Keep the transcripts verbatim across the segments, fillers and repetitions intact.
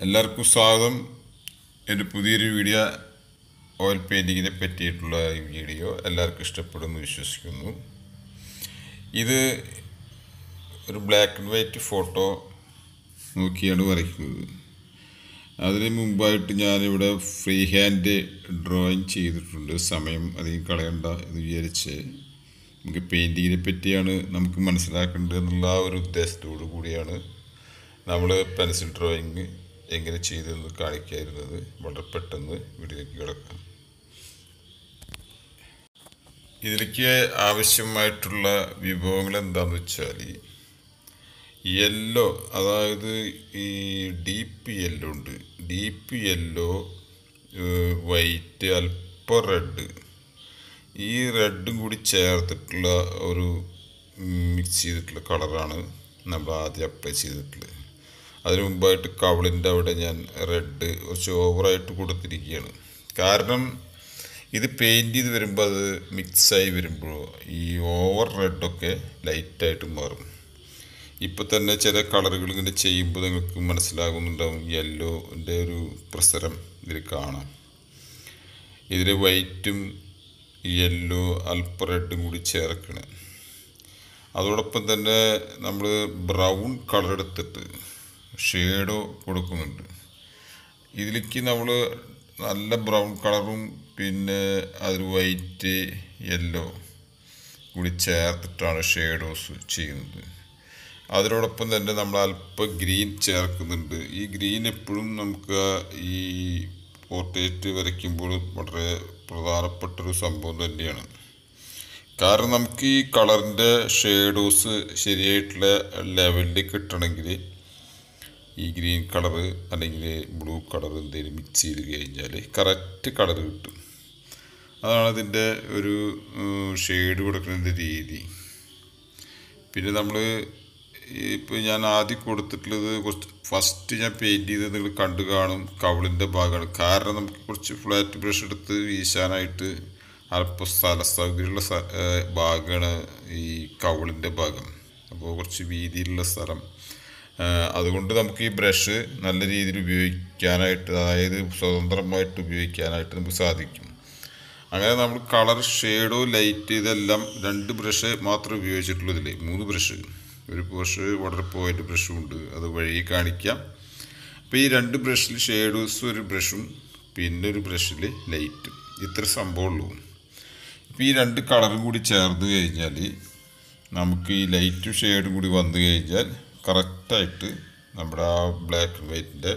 എല്ലാവർക്കും സ്വാഗതം. എൻ്റെ പുതിയൊരു വീഡിയോ ഓയിൽ പെയിൻറ്റിങ്ങിനെ പറ്റിയിട്ടുള്ള ഈ വീഡിയോ എല്ലാവർക്കും ഇഷ്ടപ്പെടുമെന്ന് വിശ്വസിക്കുന്നു. ഇത് ഒരു ബ്ലാക്ക് ആൻഡ് വൈറ്റ് ഫോട്ടോ നോക്കിയാണ് വരയ്ക്കുന്നത്. അതിന് മുമ്പായിട്ട് ഞാനിവിടെ ഫ്രീ ഹാൻഡ് ഡ്രോയിങ് ചെയ്തിട്ടുണ്ട്. സമയം അധികം കളയണ്ട എന്ന് വിചാരിച്ച് നമുക്ക് പെയിൻറ്റിങ്ങിനെ പറ്റിയാണ് നമുക്ക് മനസ്സിലാക്കേണ്ടത് എന്നുള്ള ആ ഒരു ഉദ്ദേശത്തോടു കൂടിയാണ് നമ്മൾ പെൻസിൽ ഡ്രോയിങ് എങ്ങനെ ചെയ്തതെന്ന് കാണിക്കാതിരുന്നത്. വളരെ പെട്ടെന്ന് വീട്ടിലേക്ക് കിടക്കാം. ഇതിലേക്ക് ആവശ്യമായിട്ടുള്ള വിഭവങ്ങൾ എന്താണെന്ന് വെച്ചാൽ യെല്ലോ, അതായത് ഈ ഡീപ്പ് യെല്ലോ ഉണ്ട്, ഡീപ്പ് യെല്ലോ, വൈറ്റ്, അല്പം റെഡ്, ഈ റെഡും കൂടി ചേർത്തിട്ടുള്ള ഒരു മിക്സ് ചെയ്തിട്ടുള്ള കളറാണ് നമ്മൾ ആദ്യം അപ്ലൈ ചെയ്തിട്ടുള്ളത്. അതിന് മുമ്പായിട്ട് കവളിൻ്റെ അവിടെ ഞാൻ റെഡ് കുറച്ച് ഓവറായിട്ട് കൊടുത്തിരിക്കുകയാണ്. കാരണം ഇത് പെയിൻറ്റ് ചെയ്ത് വരുമ്പോൾ അത് മിക്സായി വരുമ്പോൾ ഈ ഓവർ റെഡൊക്കെ ലൈറ്റായിട്ട് മാറും. ഇപ്പോൾ തന്നെ ചില കളറുകൾ ഇങ്ങനെ ചെയ്യുമ്പോൾ നിങ്ങൾക്ക് മനസ്സിലാകുന്നുണ്ടാവും യെല്ലോൻ്റെ ഒരു പ്രസരം ഇതിൽ കാണാം. ഇതിൽ വൈറ്റും യെല്ലോ അല്പം റെഡും കൂടി ചേർക്കണം. അതോടൊപ്പം തന്നെ നമ്മൾ ബ്രൗൺ കളർ എടുത്തിട്ട് ഷേഡോ കൊടുക്കുന്നുണ്ട്. ഇതിലേക്ക് നമ്മൾ നല്ല ബ്രൗൺ കളറും പിന്നെ അതിൽ വൈറ്റ് യെല്ലോ കൂടി ചേർത്തിട്ടാണ് ഷേഡോസ് ചെയ്യുന്നത്. അതിനോടൊപ്പം തന്നെ നമ്മൾ അല്പം ഗ്രീൻ ചേർക്കുന്നുണ്ട്. ഈ ഗ്രീൻ എപ്പോഴും നമുക്ക് ഈ പോർട്രേറ്റ് വരയ്ക്കുമ്പോൾ വളരെ പ്രധാനപ്പെട്ടൊരു സംഭവം തന്നെയാണ്. കാരണം നമുക്ക് ഈ കളറിൻ്റെ ഷേഡോസ് ശരിയായിട്ടുള്ള ലെവലിൽ കിട്ടണമെങ്കിൽ ഈ ഗ്രീൻ കളറ് അല്ലെങ്കിൽ ബ്ലൂ കളർ എന്തെങ്കിലും മിക്സ് ചെയ്ത് കഴിഞ്ഞാൽ കറക്റ്റ് കളർ കിട്ടും. അതാണ് അതിൻ്റെ ഒരു ഷെയ്ഡ് കൊടുക്കുന്നതിൻ്റെ രീതി. പിന്നെ നമ്മൾ ഇപ്പോൾ ഞാൻ ആദ്യം കൊടുത്തിട്ടുള്ളത് കുറച്ച് ഫസ്റ്റ് ഞാൻ പെയിൻറ്റ് ചെയ്തത് നിങ്ങൾ കണ്ടു കാണും കവിളിൻ്റെ ഭാഗമാണ്. കാരണം നമുക്ക് കുറച്ച് ഫ്ലാറ്റ് ബ്രഷ് എടുത്ത് വീശാനായിട്ട് അല്പം സ്ഥല സൗകര്യമുള്ള ഭാഗമാണ് ഈ കവിളിൻ്റെ ഭാഗം. അപ്പോൾ കുറച്ച് വീതിയിലുള്ള സ്ഥലം, അതുകൊണ്ട് നമുക്ക് ഈ ബ്രഷ് നല്ല രീതിയിൽ ഉപയോഗിക്കാനായിട്ട്, അതായത് സ്വതന്ത്രമായിട്ട് ഉപയോഗിക്കാനായിട്ട് നമുക്ക് സാധിക്കും. അങ്ങനെ നമ്മൾ കളർ ഷേഡോ ലൈറ്റ് ഇതെല്ലാം രണ്ട് ബ്രഷ് മാത്രമേ ഉപയോഗിച്ചിട്ടുള്ളൂ. ഇതിൽ മൂന്ന് ബ്രഷ്, ഒരു ബ്രഷ് വാട്ടർ പോയിൻ്റ് ബ്രഷും ഉണ്ട്, അത് വഴി കാണിക്കാം. അപ്പോൾ ഈ രണ്ട് ബ്രഷിൽ ഷേഡോസ് ഒരു ബ്രഷും പിന്നെ ഒരു ബ്രഷിൽ ലൈറ്റും, ഇത്ര സംഭവമുള്ളൂ. ഇപ്പോൾ ഈ രണ്ട് കളറും കൂടി ചേർന്ന് കഴിഞ്ഞാൽ നമുക്ക് ഈ ലൈറ്റും ഷെയ്ഡും കൂടി വന്നു കഴിഞ്ഞാൽ കറക്റ്റായിട്ട് നമ്മുടെ ആ ബ്ലാക്ക് ആൻഡ് വൈറ്റിൻ്റെ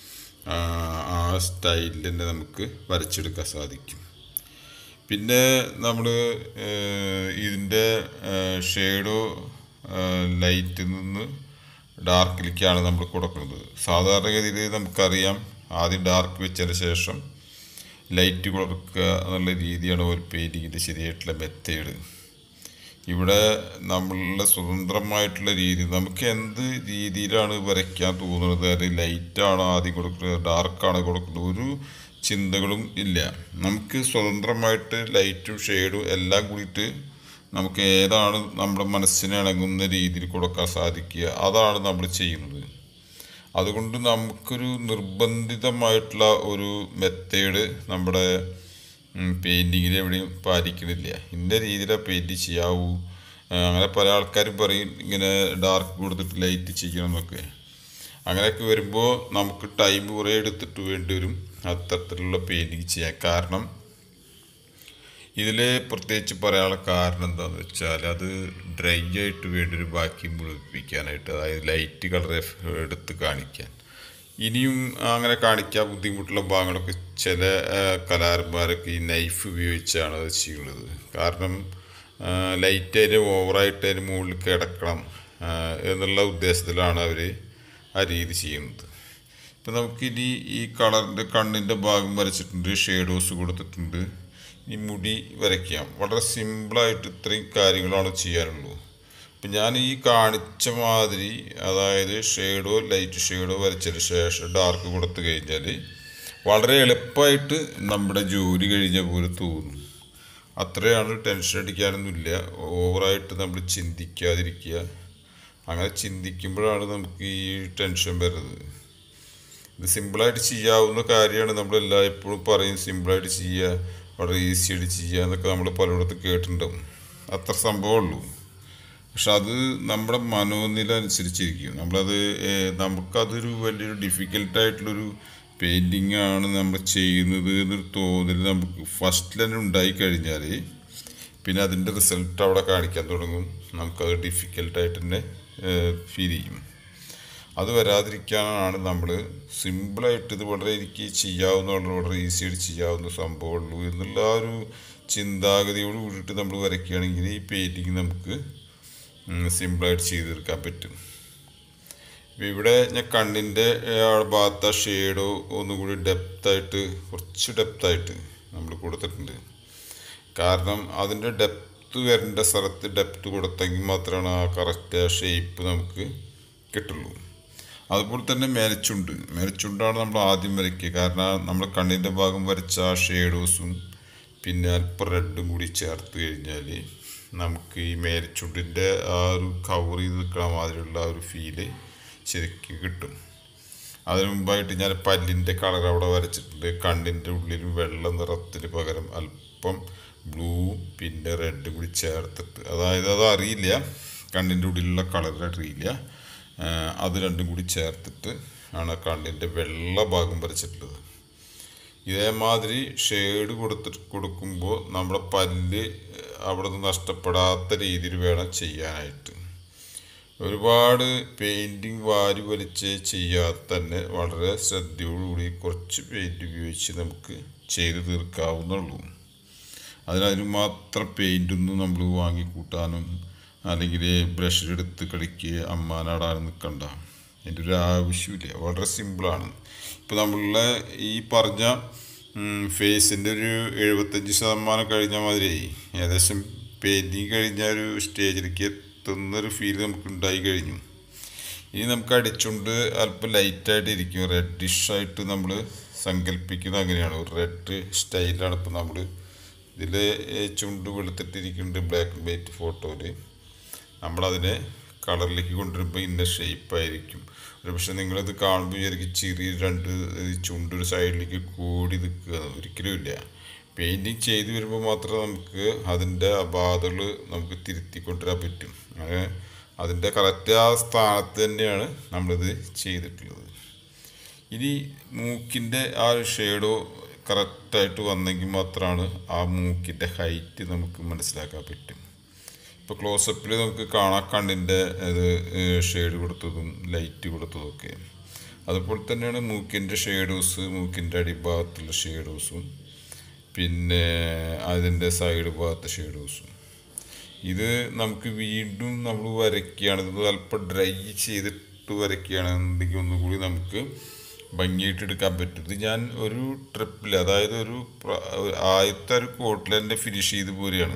ആ സ്റ്റൈലിൽ തന്നെ നമുക്ക് വരച്ചെടുക്കാൻ സാധിക്കും. പിന്നെ നമ്മൾ ഇതിൻ്റെ ഷെയ്ഡോ ലൈറ്റിൽ നിന്ന് ഡാർക്കിലേക്കാണ് നമ്മൾ കൊടുക്കുന്നത്. സാധാരണഗതിയിൽ നമുക്കറിയാം ആദ്യം ഡാർക്ക് വെച്ചതിന് ശേഷം ലൈറ്റ് കൊടുക്കുക എന്നുള്ള രീതിയാണ് ഓയിൽ പെയിൻറ്റിങ്ങിൻ്റെ ശരിയായിട്ടുള്ള മെത്തേഡ്. ഇവിടെ നമ്മളുടെ സ്വതന്ത്രമായിട്ടുള്ള രീതി, നമുക്ക് എന്ത് രീതിയിലാണ് വരയ്ക്കാൻ തോന്നുന്നത്, അത് ലൈറ്റാണോ ആദ്യം കൊടുക്കുന്നത് ഡാർക്കാണോ കൊടുക്കുന്നത് ഒരു ചിന്തകളും ഇല്ല. നമുക്ക് സ്വതന്ത്രമായിട്ട് ലൈറ്റും ഷെയ്ഡും എല്ലാം കൂടിയിട്ട് നമുക്ക് ഏതാണ് നമ്മുടെ മനസ്സിന് ഇണങ്ങുന്ന രീതിയിൽ കൊടുക്കാൻ സാധിക്കുക, അതാണ് നമ്മൾ ചെയ്യുന്നത്. അതുകൊണ്ട് നമുക്കൊരു നിർബന്ധിതമായിട്ടുള്ള ഒരു മെത്തേഡ് നമ്മുടെ പെയിൻറ്റിങ്ങിൽ എവിടെയും പാലിക്കണില്ല. ഇന്ന രീതിയിലാണ് പെയിൻറ്റ് ചെയ്യാവൂ. അങ്ങനെ പല ആൾക്കാരും പറയും ഇങ്ങനെ ഡാർക്ക് കൊടുത്തിട്ട് ലൈറ്റ് ചെയ്യണം എന്നൊക്കെ. അങ്ങനെയൊക്കെ വരുമ്പോൾ നമുക്ക് ടൈം കുറേ എടുത്തിട്ട് വേണ്ടി വരും അത്തരത്തിലുള്ള പെയിൻറ്റിങ് ചെയ്യാൻ. കാരണം ഇതിൽ പ്രത്യേകിച്ച് പറയാനുള്ള കാരണം എന്താണെന്ന് വെച്ചാൽ അത് ഡ്രൈ ആയിട്ട് വേണ്ടൊരു ബാക്കി മുഴുപ്പിക്കാനായിട്ട്, അതായത് ലൈറ്റ് കളർ എടുത്ത് കാണിക്കാൻ. ഇനിയും അങ്ങനെ കാണിക്കാൻ ബുദ്ധിമുട്ടുള്ള ഭാഗങ്ങളൊക്കെ ചില കലാകാരന്മാരൊക്കെ ഈ നൈഫ് ഉപയോഗിച്ചാണ് അത് ചെയ്യുന്നത്. കാരണം ലൈറ്റ് അതിന് ഓവറായിട്ട് അതിന് മുകളിൽ കിടക്കണം എന്നുള്ള ഉദ്ദേശത്തിലാണ് അവർ ആ രീതി ചെയ്യുന്നത്. ഇപ്പം നമുക്കിനി ഈ കളറിൻ്റെ കണ്ണിൻ്റെ ഭാഗം വരച്ചിട്ടുണ്ട്, ഷേഡോസ് കൊടുത്തിട്ടുണ്ട്. ഈ മുടി വരയ്ക്കാം. വളരെ സിമ്പിളായിട്ട് ഇത്രയും കാര്യങ്ങളാണ് ചെയ്യാനുള്ളൂ. അപ്പം ഞാൻ ഈ കാണിച്ച മാതിരി, അതായത് ഷെയ്ഡോ ലൈറ്റ് ഷെയ്ഡോ വരച്ചതിന് ശേഷം ഡാർക്ക് കൊടുത്തു കഴിഞ്ഞാൽ വളരെ എളുപ്പമായിട്ട് നമ്മുടെ ജോലി കഴിഞ്ഞ പോലെ തോന്നും. അത്രയാണ്, ടെൻഷൻ അടിക്കാനൊന്നുമില്ല. ഓവറായിട്ട് നമ്മൾ ചിന്തിക്കാതിരിക്കുക. അങ്ങനെ ചിന്തിക്കുമ്പോഴാണ് നമുക്ക് ഈ ടെൻഷൻ വരുന്നത്. ഇത് സിമ്പിളായിട്ട് ചെയ്യാവുന്ന കാര്യമാണ്. നമ്മളെല്ലാം എപ്പോഴും പറയും സിമ്പിളായിട്ട് ചെയ്യുക, വളരെ ഈസി ആയിട്ട് ചെയ്യുക എന്നൊക്കെ നമ്മൾ പലയിടത്തും കേട്ടിട്ടുണ്ടാവും. അത്ര സംഭവമുള്ളൂ. പക്ഷെ അത് നമ്മുടെ മനോനില അനുസരിച്ചിരിക്കും. നമ്മളത് നമുക്കതൊരു വലിയൊരു ഡിഫിക്കൽട്ടായിട്ടുള്ളൊരു പെയിൻറ്റിങ് ആണ് നമ്മൾ ചെയ്യുന്നത് എന്നൊരു തോന്നൽ നമുക്ക് ഫസ്റ്റിൽ തന്നെ ഉണ്ടായിക്കഴിഞ്ഞാൽ പിന്നെ അതിൻ്റെ റിസൾട്ട് അവിടെ കാണിക്കാൻ തുടങ്ങും. നമുക്കത് ഡിഫിക്കൽട്ടായിട്ട് തന്നെ ഫീൽ ചെയ്യും. അത് വരാതിരിക്കാനാണ് നമ്മൾ സിമ്പിളായിട്ട് ഇത് വളരെ എനിക്ക് ചെയ്യാവുന്ന വളരെ ഈസി ആയിട്ട് ചെയ്യാവുന്ന സംഭവമുള്ളൂ എന്നുള്ള ആ ഒരു ചിന്താഗതിയോട് കൂടിയിട്ട് നമ്മൾ വരയ്ക്കുകയാണെങ്കിൽ ഈ പെയിൻറ്റിങ് നമുക്ക് സിമ്പിളായിട്ട് ചെയ്ത് തീർക്കാൻ പറ്റും. ഇവിടെ ഞാൻ കണ്ണിൻ്റെ ഭാഗത്ത് ആ ഷെയ്ഡോ ഒന്നുകൂടി ഡെപ്തായിട്ട് കുറച്ച് ഡെപ്തായിട്ട് നമ്മൾ കൊടുത്തിട്ടുണ്ട്. കാരണം അതിൻ്റെ ഡെപ്ത് വരേണ്ട സ്ഥലത്ത് ഡെപ്ത് കൊടുത്തെങ്കിൽ മാത്രമാണ് ആ കറക്റ്റ് ആ ഷേപ്പ് നമുക്ക് കിട്ടുള്ളൂ. അതുപോലെ തന്നെ മേലച്ചുണ്ട് മേലച്ചുണ്ടാണ് നമ്മൾ ആദ്യം വരയ്ക്കുക. കാരണം നമ്മൾ കണ്ണിൻ്റെ ഭാഗം വരച്ച ആ ഷെയ്ഡോസും പിന്നെ അല്പം റെഡും കൂടി ചേർത്ത് കഴിഞ്ഞാൽ നമുക്ക് ഈ മേലച്ചുണ്ടിൻ്റെ ആ ഒരു കവർ ചെയ്ത് നിൽക്കുന്ന മാതിരിയുള്ള ആ ഒരു ഫീല് ശരിക്കും കിട്ടും. അതിന് മുമ്പായിട്ട് ഞാൻ പല്ലിൻ്റെ കളർ അവിടെ വരച്ചിട്ടുണ്ട്. കണ്ണിൻ്റെ ഉള്ളിൽ വെള്ള നിറത്തിന് പകരം അല്പം ബ്ലൂ പിന്നെ റെഡും കൂടി ചേർത്തിട്ട്, അതായത് അത് അറിയില്ല, കണ്ണിൻ്റെ ഉള്ളിലുള്ള കളർ അറിയില്ല, അത് രണ്ടും കൂടി ചേർത്തിട്ട് ആണ് കണ്ണിൻ്റെ വെള്ള ഭാഗം വരച്ചിട്ടുള്ളത്. ഇതേമാതിരി ഷെയ്ഡ് കൊടുത്തിട്ട് കൊടുക്കുമ്പോൾ നമ്മുടെ പല്ല് അവിടെ നിന്ന് നഷ്ടപ്പെടാത്ത രീതിയിൽ വേണം ചെയ്യാനായിട്ട്. ഒരുപാട് പെയിൻറ്റിങ് വാരി വലിച്ച് ചെയ്യാതെ തന്നെ വളരെ ശ്രദ്ധയോടുകൂടി കുറച്ച് പെയിൻറ്റ് ഉപയോഗിച്ച് നമുക്ക് ചെയ്ത് തീർക്കാവുന്നുള്ളൂ. അതിനതിന് മാത്രം പെയിൻറ്റൊന്നും നമ്മൾ വാങ്ങിക്കൂട്ടാനും അല്ലെങ്കിൽ ബ്രഷിലെടുത്ത് കളിക്കുക അമ്മാനാടാനും നിൽക്കണ്ട. അതിൻ്റെ ഒരു ആവശ്യമില്ല. വളരെ സിമ്പിളാണ്. ഇപ്പോൾ നമ്മളുടെ ഈ പറഞ്ഞ ഫേസിൻ്റെ ഒരു എഴുപത്തഞ്ച് ശതമാനം കഴിഞ്ഞ മാതിരി ഏകദേശം പെയിൻറ്റിങ് കഴിഞ്ഞ ഒരു സ്റ്റേജിലേക്ക് എത്തുന്നൊരു ഫീൽ നമുക്ക് ഉണ്ടായി കഴിഞ്ഞു. ഇനി നമുക്ക് അടിച്ചുകൊണ്ട് അല്പം ലൈറ്റായിട്ട് ഇരിക്കും, റെഡിഷായിട്ട് നമ്മൾ സങ്കല്പിക്കുന്നത് അങ്ങനെയാണ്. ഒരു റെഡ് സ്റ്റൈലാണ് ഇപ്പോൾ നമ്മൾ ഇതിൽ ചുണ്ട് വെളുത്തിട്ടിരിക്കുന്നുണ്ട് ബ്ലാക്ക് ആൻഡ് വൈറ്റ് ഫോട്ടോയിൽ. നമ്മളതിനെ കളറിലേക്ക് കൊണ്ടുവരുമ്പോൾ ഇന്ന ഷേപ്പായിരിക്കും. ഒരു പക്ഷേ നിങ്ങളിത് കാണുമ്പോൾ വിചാരിക്കും ചെറിയ രണ്ട് ചുണ്ടൊരു സൈഡിലേക്ക് കൂടി നിൽക്കുക. ഒരിക്കലും ഇല്ല. പെയിൻറ്റിങ് ചെയ്ത് വരുമ്പോൾ മാത്രമേ നമുക്ക് അതിൻ്റെ അപാധകൾ നമുക്ക് തിരുത്തി കൊണ്ടുവരാൻ പറ്റും. അങ്ങനെ അതിൻ്റെ കറക്റ്റ് ആ സ്ഥാനത്ത് തന്നെയാണ് നമ്മളിത് ചെയ്തിട്ടുള്ളത്. ഇനി മൂക്കിൻ്റെ ആ ഒരു ഷെയ്ഡോ കറക്റ്റായിട്ട് വന്നെങ്കിൽ മാത്രമാണ് ആ മൂക്കിൻ്റെ ഹൈറ്റ് നമുക്ക് മനസ്സിലാക്കാൻ പറ്റും. ഇപ്പോൾ ക്ലോസപ്പിൽ നമുക്ക് കാണാൻ കണ്ണിൻ്റെ ഇത് ഷെയ്ഡ് കൊടുത്തതും ലൈറ്റ് കൊടുത്തതും ഒക്കെ. അതുപോലെ തന്നെയാണ് മൂക്കിൻ്റെ ഷെയ്ഡോസ്, മൂക്കിൻ്റെ അടിഭാഗത്തുള്ള ഷെയ്ഡോസും പിന്നെ അതിൻ്റെ സൈഡ് ഭാഗത്തെ ഷെയ്ഡോസും. ഇത് നമുക്ക് വീണ്ടും നമ്മൾ വരയ്ക്കുകയാണ്, ഇത് അല്പം ഡ്രൈ ചെയ്തിട്ട് വരയ്ക്കുകയാണെന്നുണ്ടെങ്കിൽ ഒന്നുകൂടി നമുക്ക് ഭംഗിയായിട്ട് എടുക്കാൻ പറ്റും. ഇത് ഞാൻ ഒരു ട്രിപ്പിൽ, അതായത് ഒരു ആദ്യത്തെ ഒരു കോട്ടിൽ തന്നെ ഫിനിഷ് ചെയ്ത് പോരുകയാണ്.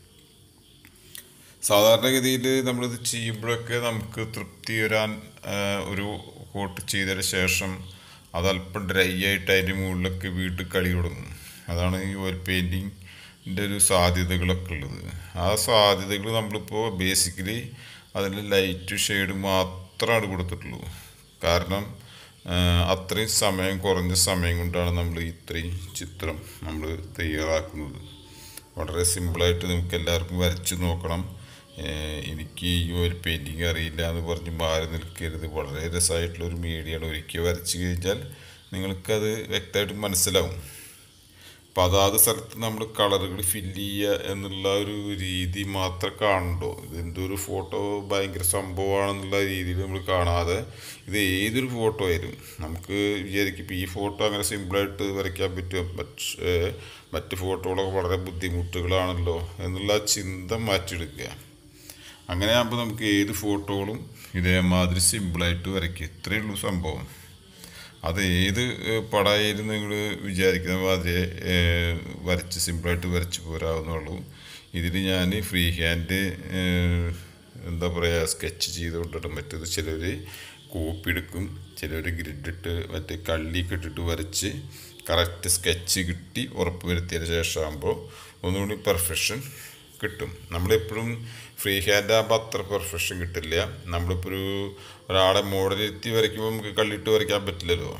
സാധാരണഗതിയിൽ നമ്മളിത് ചെയ്യുമ്പോഴൊക്കെ നമുക്ക് തൃപ്തി വരാൻ ഒരു കോട്ട് ചെയ്തതിന് ശേഷം അതല്പം ഡ്രൈ ആയിട്ട് അതിൻ്റെ മുകളിലൊക്കെ വീണ്ടും കളി തുടങ്ങും. അതാണ് ഈ ഓയിൽ പെയിൻറ്റിങ്ങിൻ്റെ ഒരു സാധ്യതകളൊക്കെ ഉള്ളത്. ആ സാധ്യതകൾ നമ്മളിപ്പോൾ ബേസിക്കലി അതിൽ ലൈറ്റ് ഷെയ്ഡ് മാത്രമാണ് കൊടുത്തിട്ടുള്ളൂ. കാരണം അത്രയും സമയം, കുറഞ്ഞ സമയം കൊണ്ടാണ് നമ്മൾ ഇത്രയും ചിത്രം നമ്മൾ തയ്യാറാക്കുന്നത്. വളരെ സിമ്പിളായിട്ട് നമുക്ക് എല്ലാവർക്കും വരച്ച് നോക്കണം. എനിക്ക് ഈ ഒരു പെയിൻറ്റിങ് അറിയില്ല എന്ന് പറഞ്ഞ് മാറി നിൽക്കരുത്. വളരെ രസമായിട്ടുള്ളൊരു മീഡിയമാണ്. ഒരിക്കൽ വരച്ച് കഴിഞ്ഞാൽ നിങ്ങൾക്കത് വ്യക്തമായിട്ട് മനസ്സിലാവും. അപ്പം അതാത് സ്ഥലത്ത് നമ്മൾ കളറുകൾ ഫില്ല് ചെയ്യുക എന്നുള്ള ഒരു രീതി മാത്രം കാണണ്ടോ. ഇതെന്തൊരു ഫോട്ടോ ഭയങ്കര സംഭവമാണെന്നുള്ള രീതിയിൽ നമ്മൾ കാണാതെ ഇത് ഏതൊരു ഫോട്ടോ ആയാലും നമുക്ക് വിചാരിക്കും ഇപ്പോൾ ഈ ഫോട്ടോ അങ്ങനെ സിമ്പിളായിട്ട് വരയ്ക്കാൻ പറ്റും, പക്ഷേ മറ്റ് ഫോട്ടോകളൊക്കെ വളരെ ബുദ്ധിമുട്ടുകളാണല്ലോ എന്നുള്ള ചിന്ത മാറ്റിയെടുക്കുക. അങ്ങനെ ആകുമ്പോൾ നമുക്ക് ഏത് ഫോട്ടോകളും ഇതേമാതിരി സിമ്പിളായിട്ട് വരയ്ക്കുക. ഇത്രയേ ഉള്ളൂ സംഭവം. അത് ഏത് പടമായാലും നിങ്ങൾ വിചാരിക്കുന്ന മാതിരി വരച്ച് സിമ്പിളായിട്ട് വരച്ച് പോരാവുന്നുള്ളൂ. ഇതിൽ ഞാൻ ഫ്രീ ഹാൻഡ് എന്താ പറയുക സ്കെച്ച് ചെയ്തുകൊണ്ടിട്ട്, മറ്റേത് ചിലർ കോപ്പി എടുക്കും, ചിലർ ഗ്രിഡിട്ട് മറ്റേ കള്ളിയൊക്കെ ഇട്ടിട്ട് വരച്ച് കറക്റ്റ് സ്കെച്ച് കിട്ടി ഉറപ്പ് വരുത്തിയതിന് ശേഷമാകുമ്പോൾ ഒന്നുകൂടി പെർഫെക്ഷൻ കിട്ടും. നമ്മളെപ്പോഴും ഫ്രീ ഹാൻഡ് ആകുമ്പോൾ അത്ര പെർഫെക്ഷൻ കിട്ടില്ല. നമ്മളിപ്പോൾ ഒരു ഒരാളെ മോഡലിരുത്തി വരയ്ക്കുമ്പോൾ നമുക്ക് കള്ളിയിട്ട് വരയ്ക്കാൻ പറ്റില്ലല്ലോ.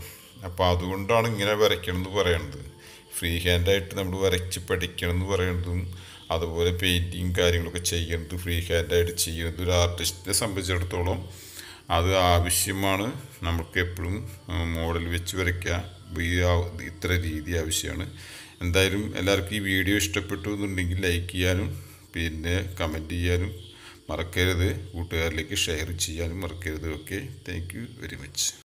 അപ്പോൾ അതുകൊണ്ടാണ് ഇങ്ങനെ വരയ്ക്കണം എന്ന് പറയുന്നത്. ഫ്രീ ഹാൻഡായിട്ട് നമ്മൾ വരച്ച് പഠിക്കണം എന്ന് പറയുന്നതും അതുപോലെ പെയിൻറ്റിങ് കാര്യങ്ങളൊക്കെ ചെയ്യുന്നത് ഫ്രീ ഹാൻഡായിട്ട് ചെയ്യുന്നത് ഒരു ആർട്ടിസ്റ്റിനെ സംബന്ധിച്ചിടത്തോളം അത് ആവശ്യമാണ്. നമുക്ക് എപ്പോഴും മോഡൽ വെച്ച് വരയ്ക്കുക ഈ ഇത്ര രീതി ആവശ്യമാണ്. എന്തായാലും എല്ലാവർക്കും ഈ വീഡിയോ ഇഷ്ടപ്പെട്ടു എന്നുണ്ടെങ്കിൽ ലൈക്ക് ചെയ്യാനും പിന്നെ കമൻറ്റ് ചെയ്യാനും മറക്കരുത്. കൂട്ടുകാരിലേക്ക് ഷെയർ ചെയ്യാനും മറക്കരുത്. Okay, thank you very much.